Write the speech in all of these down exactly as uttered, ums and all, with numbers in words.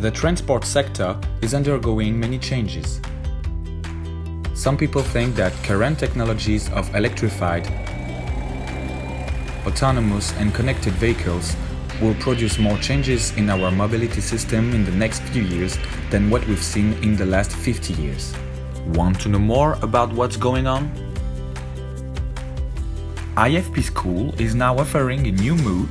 The transport sector is undergoing many changes. Some people think that current technologies of electrified, autonomous and connected vehicles will produce more changes in our mobility system in the next few years than what we've seen in the last fifty years. Want to know more about what's going on? I F P School is now offering a new MOOC,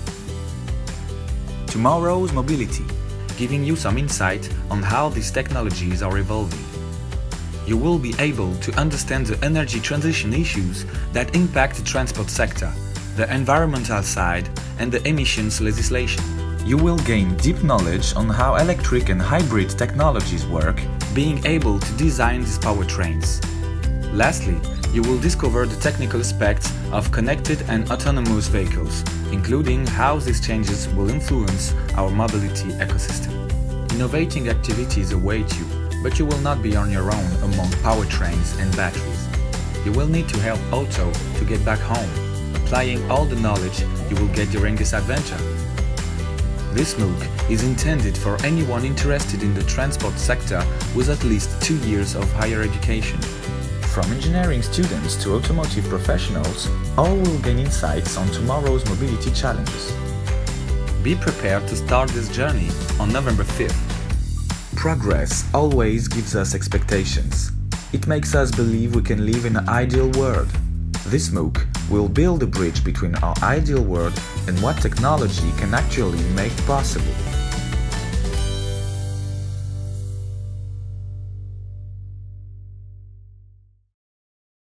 Tomorrow's Mobility, giving you some insight on how these technologies are evolving. You will be able to understand the energy transition issues that impact the transport sector, the environmental side, and the emissions legislation. You will gain deep knowledge on how electric and hybrid technologies work, being able to design these powertrains. Lastly, you will discover the technical aspects of connected and autonomous vehicles, including how these changes will influence our mobility ecosystem. Innovating activities await you, but you will not be on your own among powertrains and batteries. You will need to help Otto to get back home, applying all the knowledge you will get during this adventure. This MOOC is intended for anyone interested in the transport sector with at least two years of higher education. From engineering students to automotive professionals, all will gain insights on tomorrow's mobility challenges. Be prepared to start this journey on November fifth. Progress always gives us expectations. It makes us believe we can live in an ideal world. This MOOC will build a bridge between our ideal world and what technology can actually make possible.